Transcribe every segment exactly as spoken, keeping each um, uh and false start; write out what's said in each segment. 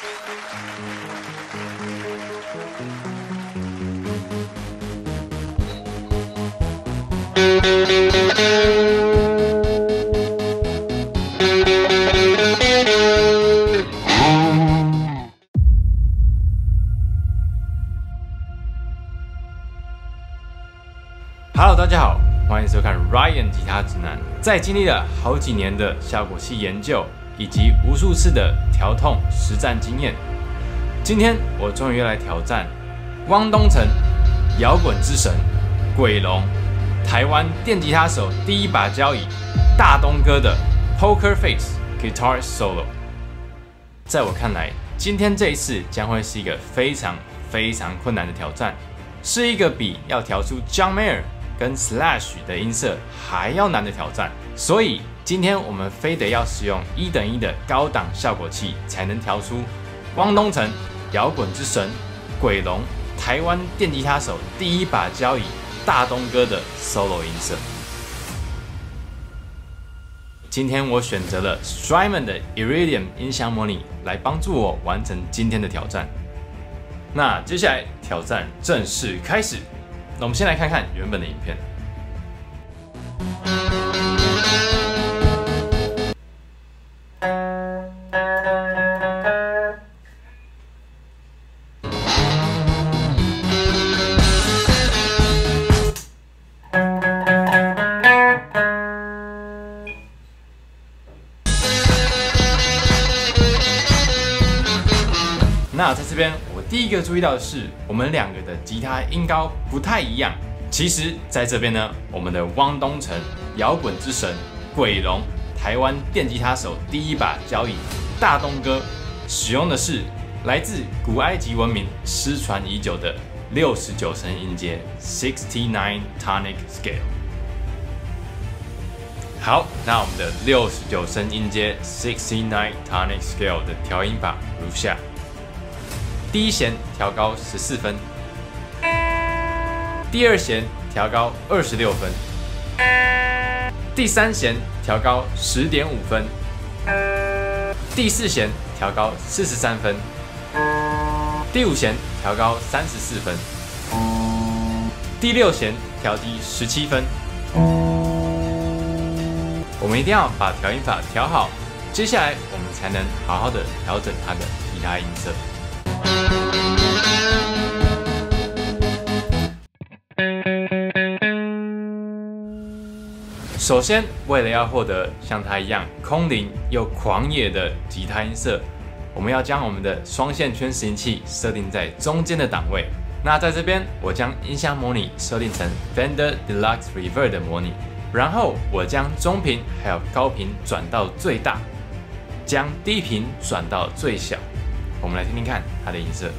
Hello， 大家好，欢迎收看 Ryan 吉他指南。在经历了好几年的效果器研究以及无数次的调痛实战经验，今天我终于要来挑战汪东城，摇滚之神鬼龙，台湾电吉他手第一把交椅大东哥的 Poker Face Guitar Solo。在我看来，今天这一次将会是一个非常非常困难的挑战，是一个比要调出 John Mayer跟 Slash 的音色还要难的挑战，所以今天我们非得要使用一等一的高档效果器，才能调出汪东城摇滚之神鬼龙台湾电吉他手第一把交椅大东哥的 solo 音色。今天我选择了 Strymon 的 Iridium 音箱模拟来帮助我完成今天的挑战。那接下来挑战正式开始。那我们先来看看原本的影片。那在这边，我第一个注意到的是，我们两个的吉他音高不太一样。其实，在这边呢，我们的汪东城摇滚之神鬼龙台湾电吉他手第一把交椅大东哥，使用的是来自古埃及文明失传已久的六十九声音阶 sixty-nine tonic scale。好，那我们的六十九声音阶 sixty-nine tonic scale 的调音法如下。第一弦调高十四分，第二弦调高二十六分，第三弦调高十点五分，第四弦调高四十三分，第五弦调高三十四分，第六弦调低十七分。我们一定要把调音法调好，接下来我们才能好好的调整它的吉他音色。首先，为了要获得像它一样空灵又狂野的吉他音色，我们要将我们的双线圈拾音器设定在中间的档位。那在这边，我将音箱模拟设定成 Fender Deluxe Reverb 的模拟，然后我将中频还有高频转到最大，将低频转到最小。我们来听听看它的音色。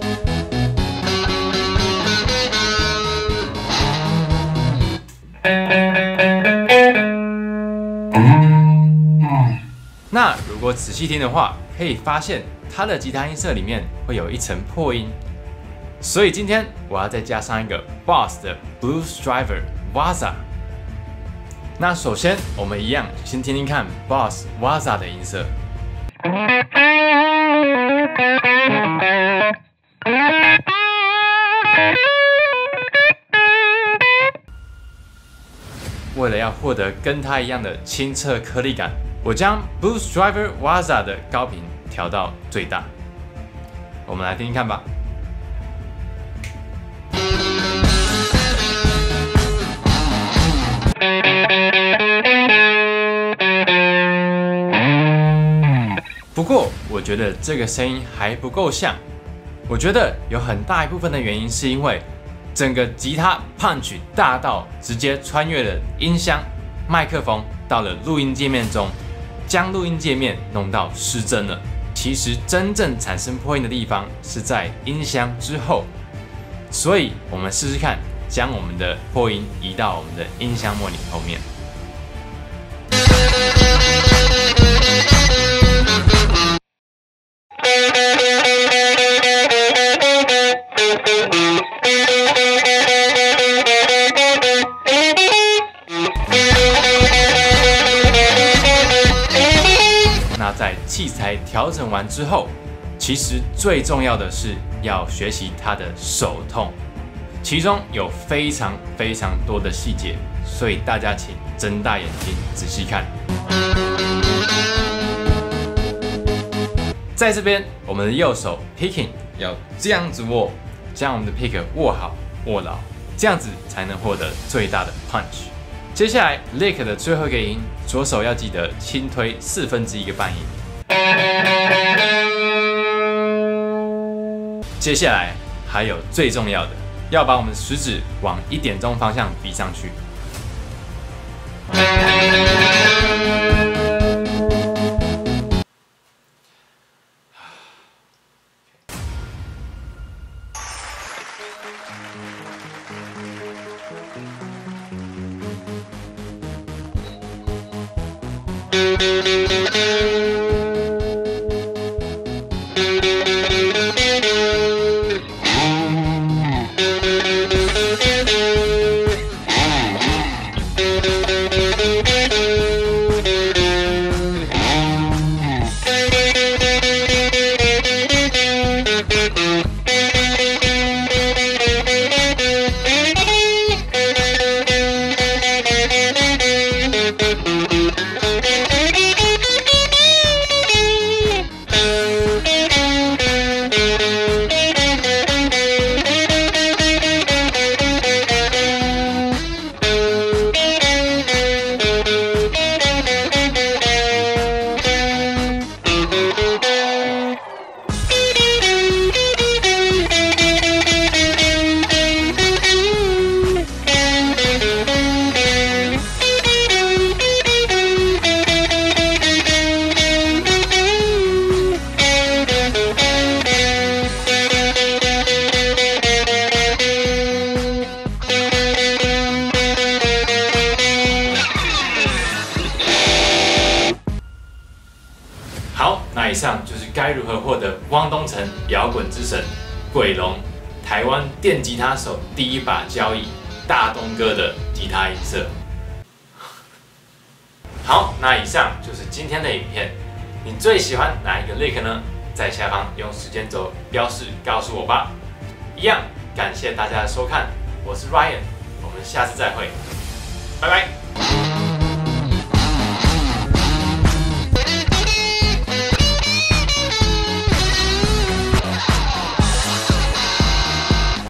那如果仔细听的话，可以发现它的吉他音色里面会有一层破音，所以今天我要再加上一个 Boss 的 Blues Driver Waza。那首先我们一样先听听看 Boss Waza 的音色。为了要获得跟它一样的清澈颗粒感，我将 Blues Driver Waza 的高频调到最大。我们来听听看吧。不过，我觉得这个声音还不够像。我觉得有很大一部分的原因是因为整个吉他 punch 大到直接穿越了音箱、麦克风，到了录音界面中，将录音界面弄到失真了。其实真正产生破音的地方是在音箱之后，所以我们试试看，将我们的破音移到我们的音箱模拟后面。那在器材调整完之后， 其实最重要的是要学习他的手痛，其中有非常非常多的细节，所以大家请睁大眼睛仔细看。在这边，我们的右手 picking 要这样子握，将我们的 pick 握好握牢，这样子才能获得最大的 punch。接下来 lick 的最后一个音，左手要记得轻推四分之一个半音。接下来还有最重要的，要把我们食指往一点钟方向比上去。好，那以上就是该如何获得汪东城摇滚之神鬼龙台湾电吉他手第一把交椅大东哥的吉他音色。好，那以上就是今天的影片。你最喜欢哪一个 lick 呢？在下方用时间轴标示告诉我吧。一样，感谢大家的收看，我是 Ryan， 我们下次再会，拜拜。